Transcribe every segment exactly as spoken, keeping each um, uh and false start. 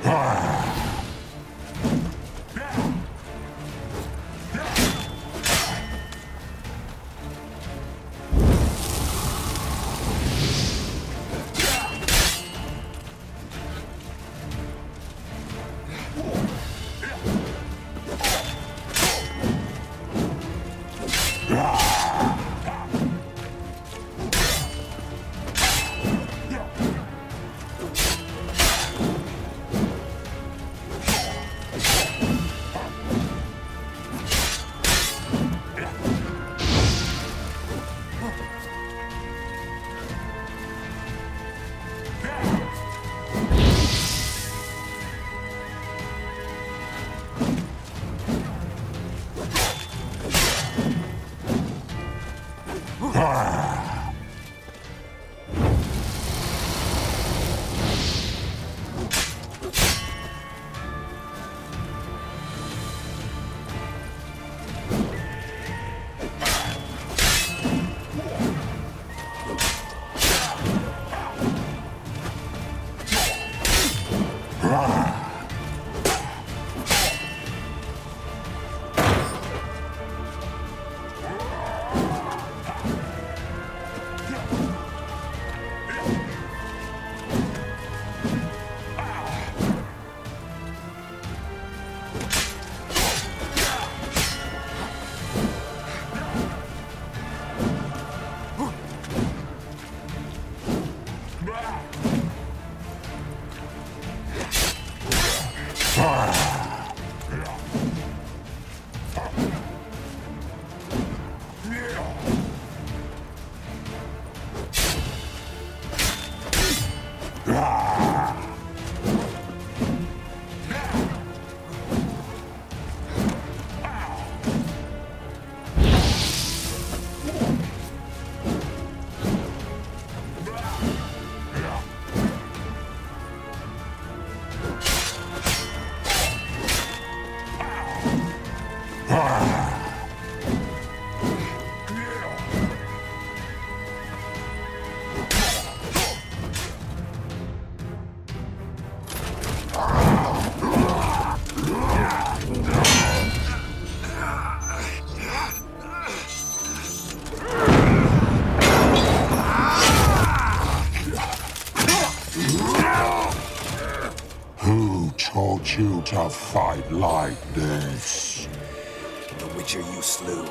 You to fight like this? The Witcher you slew.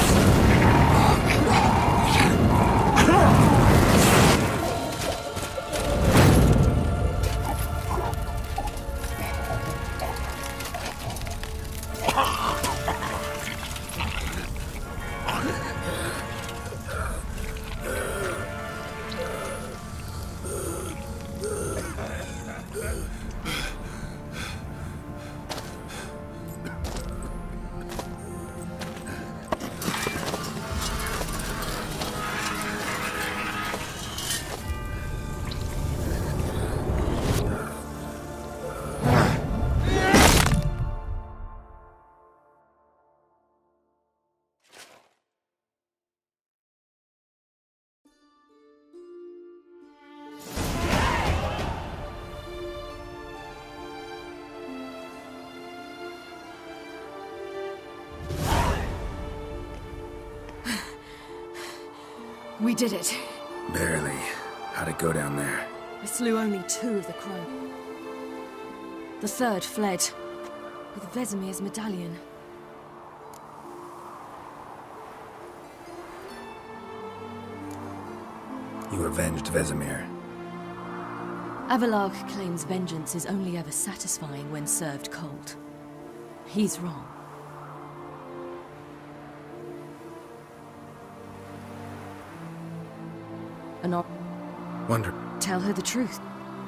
We did it. Barely. How'd it go down there? I slew only two of the crow. The third fled, with Vesemir's medallion. You avenged Vesemir. Avalark claims vengeance is only ever satisfying when served cold. He's wrong. And I'll Wonder. tell her the truth.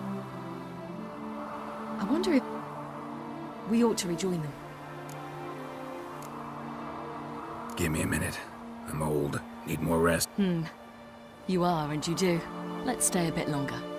I wonder if we ought to rejoin them. Give me a minute. I'm old. Need more rest. Hmm. You are, and you do. Let's stay a bit longer.